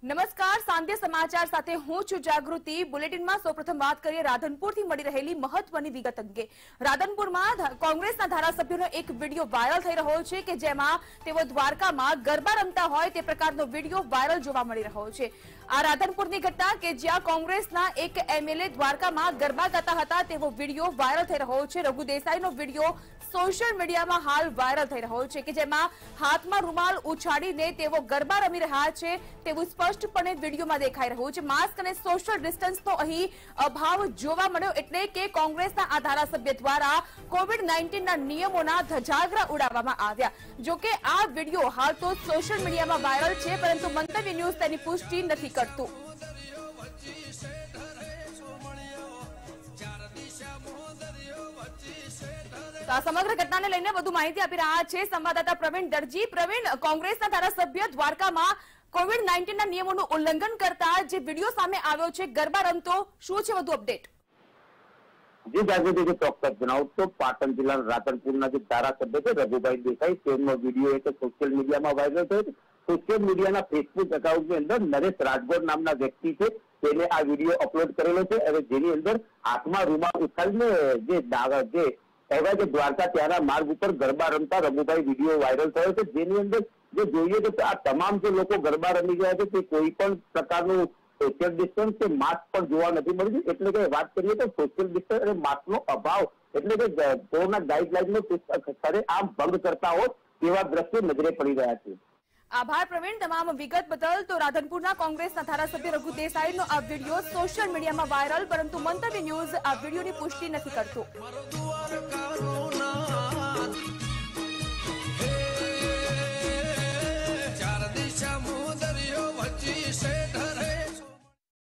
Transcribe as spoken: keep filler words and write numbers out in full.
નમસ્કાર, સાંધ્ય સમાચાર સાથે હું છું જાગૃતિ। બુલેટિનમાં સૌપ્રથમ વાત કરીએ રાધનપુરથી મળી રહેલી મહત્વની વિગત અંગે। રાધનપુરમાં કોંગ્રેસના ધારાસભ્યોનો એક વિડીયો વાયરલ થઈ રહ્યો છે કે જેમાં તેઓ દ્વારકામાં ગરબા રમતા હોય તે પ્રકારનો વિડીયો વાયરલ જોવા મળી રહ્યો છે। આ રાધનપુરની ઘટના કે જ્યાં કોંગ્રેસના એક એમએલએ દ્વારકામાં ગરબા ગાતા હતા તેવો વિડીયો વાયરલ થઈ રહ્યો છે। રઘુ દેસાઈનો વિડીયો સોશિયલ મીડિયામાં હાલ વાયરલ થઈ રહ્યો છે કે જેમાં હાથમાં રૂમાલ ઉછાળીને તેઓ ગરબા રમી રહ્યા છે તેવું સ્પષ્ટપણે વિડીયોમાં દેખાઈ રહ્યું છે। માસ્ક અને સોશિયલ ડિસ્ટન્સનો અહીં અભાવ જોવા મળ્યો એટલે કે કોંગ્રેસના આ ધારાસભ્ય દ્વારા કોવિડ નાઇન્ટીન ના નિયમોના ધજાગરા ઉડાવવામાં આવ્યા। જો કે આ વિડીયો હાલ તો સોશિયલ મીડિયામાં વાયરલ છે પરંતુ મંતવ્ય ન્યૂઝ તેની પુષ્ટિ નથી કરતું। આ સમગ્ર ઘટનાને લઈને વધુ માહિતી આપી રહ્યા છે સંવાદદાતા પ્રવીણ દરજી। પ્રવીણ, કોંગ્રેસના ધારાસભ્ય દ્વારકામાં કોવિડ નાઇન્ટીન ના નિયમોનું ઉલ્લંઘન કરતા જે વિડીયો સામે આવ્યો છે ગરબા રમતો, શું છે વધુ અપડેટ? જે જાગૃતિ ચોક્કસ જણાવું તો પાટણ જિલ્લાના રાધનપુરના જે ધારાસભ્ય છે રઘુભાઈ દેસાઈ તેમનો વિડીયો એક સોશિયલ મીડિયામાં વાયરલ થયો છે। સોશિયલ મીડિયાના ફેસબુક એકાઉન્ટની અંદર નરેશ રાજગોર નામના વ્યક્તિ છે તેને આ વિડીયો અપલોડ કરેલો છે અને જેની અંદર હાથમાં રૂમાલ ઉછાળીને જે જે કહેવાય કે દ્વારકા ત્યાંના માર્ગ ઉપર ગરબા રમતા રઘુભાઈ વિડીયો વાયરલ થયો છે। જેની અંદર જે જોઈએ તો આ તમામ જે લોકો ગરબા રમી ગયા છે તે કોઈ પણ પ્રકારનું સોશિયલ ડિસ્ટન્સ કે માસ્ક પણ જોવા નથી મળ્યું। એટલે કે વાત કરીએ તો સોશિયલ ડિસ્ટન્સ અને માસ્કનો અભાવ એટલે કે કોરોના ગાઈડલાઈનનો ખરે આમ ભંગ કરતા હોય તેવા દ્રશ્યો નજરે પડી રહ્યા છે। આભાર પ્રવીણ, તમામ વિગત બદલ। તો રાધનપુરના કોંગ્રેસના ધારાસભ્ય રઘુ દેસાઈનો આ વિડીયો સોશિયલ મીડિયામાં વાયરલ પરંતુ મંતવ્ય ન્યૂઝ આ વિડીયોની પુષ્ટિ નથી કરતું।